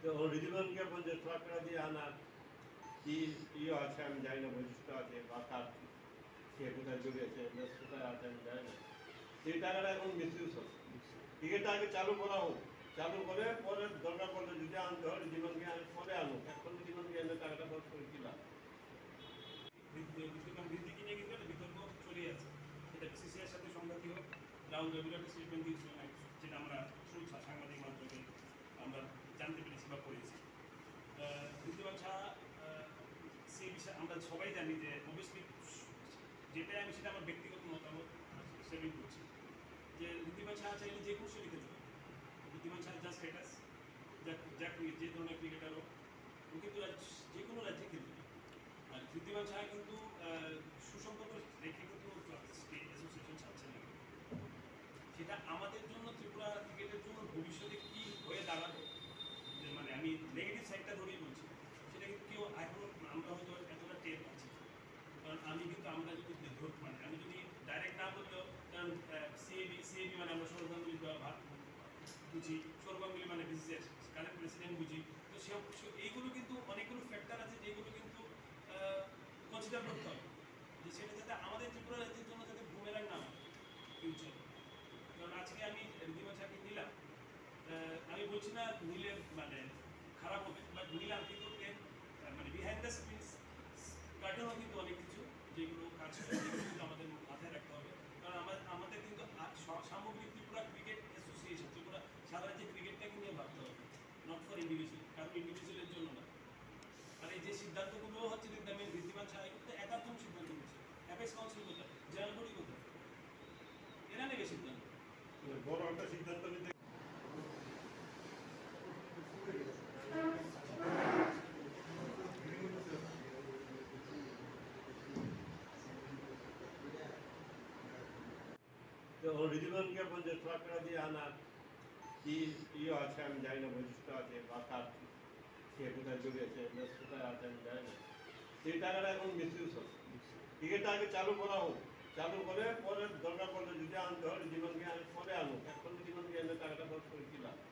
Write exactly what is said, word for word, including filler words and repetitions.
তো রিজওয়ানকে বলছে ট্রাকটা দিয়ে আনার কি ইয়ে আছে আমি জানি না, বৈশিষ্ট্য আছে বা কার সে কোথায় জড়িয়েছে কোথায় আছে আমি জানি না। সেই টাকাটা এখন মিসইউজ হচ্ছে। টিকিটটা আগে চালু করা হোক, চালু করে পরে দরকার পড়লে যদি আনতে হয় রিজওয়ানকে আমি পরে আনুক, এখন রিজওয়ানকে এনে টাকাটা খরচ করে কি লাভ? বিদ্যুৎ বৃদ্ধিকে নিয়ে কিন্তু একটা বিতর্ক চলেই আছে। এটা বিসিসিআইয়ের সাথে সংঘাতী হোক, রাহুল রেগুলার স্টেটমেন্ট দিয়েছিলেন, যেটা আমরা সাংবাদিক মাধ্যমে আমরা জানতে পেরেছি বা পড়েছি। ঋতুমান শাহ সেই বিষয়ে আমরা সবাই জানি যে অবভিয়াসলি যেটাই আমি সেটা আমার ব্যক্তিগত মতামত হিসেবে করছি যে ঋতুমান শাহ চাইলে যে কোনো খেলতে পারে। ঋতুমান শাহ যা স্ট্যাটাস যা যা যে ধরনের ক্রিকেটার হোক ও কিন্তু যে কোনো রাজ্যে খেলতে পারে। আর ঋতুমান শাহ কিন্তু সুসম্পর্ক রেখে কিন্তু স্টেট অ্যাসোসিয়েশন চাচ্ছে না। সেটা আমাদের জন্য ত্রিপুরা ক্রিকেটের জন্য ভবিষ্যতে কী হয়ে দাঁড়াবে, মানে আমি নেগেটিভ সাইডটা ধরেই বলছি, সেটা কিন্তু কেউ এখন আমরা হয়তো এতটা টের পাচ্ছি। কারণ আমি কিন্তু আমরা যদি মানে আমি যদি ডাইরেক্ট না বললেও, কারণ সিএবি সিএবি মানে আমরা সৌরভ গাঙ্গুলি ভাব বুঝি, সৌরভ গাঙ্গুলি মানে বিসিসিআই কারেন্ট প্রেসিডেন্ট বুঝি। তো সে এইগুলো কিন্তু অনেকগুলো ফ্যাক্টর আছে যেগুলো কিন্তু কনসিডার করতে হবে, যে সেটা যাতে আমাদের ত্রিপুরা রাজ্যের জন্য যাতে বুমেরাং না হয় ফিউচার। কারণ আজকে আমি ঋদ্ধিমান শাহকে নিলাম, আমি বলছি না নিলে মানে খারাপ হবে, বাট নিলাম কিন্তু মানে বিহাইন্ড দ্য স্ক্রিনস কার্টনও কিন্তু অনেক কিছু যেগুলো কাজ করে কিন্তু আমাদের মাথায় রাখতে হবে। কারণ আমাদের আমাদের কিন্তু সামগ্রিক ত্রিপুরা ক্রিকেট অ্যাসোসিয়েশন, ত্রিপুরা সারা রাজ্যে ক্রিকেটটাকে নিয়ে ভাবতে হবে, নট ফর ইন্ডিভিজুয়াল, কারণ ইন্ডিভিজুয়ালের জন্য না। আর এই যে সিদ্ধান্তগুলো হচ্ছে ঋদ্ধিমান শাহ কিন্তু একাত্তম সিদ্ধান্ত নিচ্ছে। অ্যাপেক্স কাউন্সিল কোথায়, জেনারেল বডি কোথায়, এরা নেবে সিদ্ধান্ত। বড় একটা সিদ্ধান্ত নিতে রিজওয়ানকে বলছে ট্রাকটা দিয়ে আনার কি ইয়ে আছে আমি জানি না, বৈশিষ্ট্য আছে বা কার সে কোথায় জড়িয়েছে কোথায় আছে আমি জানি না। সেই টাকাটা এখন মিসইউজ হচ্ছে। টিকিটটা আগে চালু করা হোক, চালু করে পরে দরকার পড়লে যদি আনতে হয় রিজওয়ানকে আমি পরে আনুক, এখন রিজওয়ানকে এনে টাকাটা খরচ করে কি লাভ?